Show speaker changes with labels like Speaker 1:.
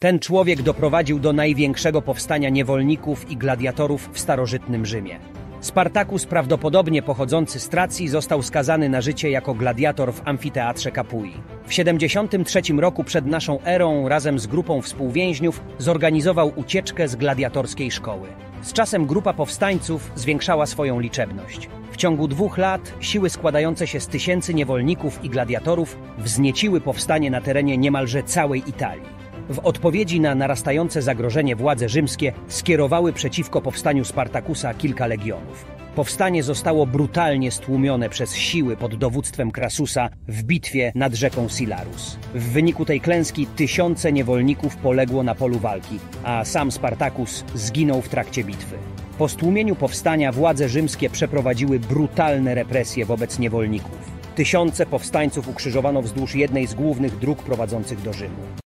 Speaker 1: Ten człowiek doprowadził do największego powstania niewolników i gladiatorów w starożytnym Rzymie. Spartacus, prawdopodobnie pochodzący z Tracji, został skazany na życie jako gladiator w amfiteatrze Kapui. W 73 roku przed naszą erą razem z grupą współwięźniów zorganizował ucieczkę z gladiatorskiej szkoły. Z czasem grupa powstańców zwiększała swoją liczebność. W ciągu 2 lat siły składające się z tysięcy niewolników i gladiatorów wznieciły powstanie na terenie niemalże całej Italii. W odpowiedzi na narastające zagrożenie władze rzymskie skierowały przeciwko powstaniu Spartakusa kilka legionów. Powstanie zostało brutalnie stłumione przez siły pod dowództwem Crassusa w bitwie nad rzeką Silarus. W wyniku tej klęski tysiące niewolników poległo na polu walki, a sam Spartacus zginął w trakcie bitwy. Po stłumieniu powstania władze rzymskie przeprowadziły brutalne represje wobec niewolników. Tysiące powstańców ukrzyżowano wzdłuż jednej z głównych dróg prowadzących do Rzymu.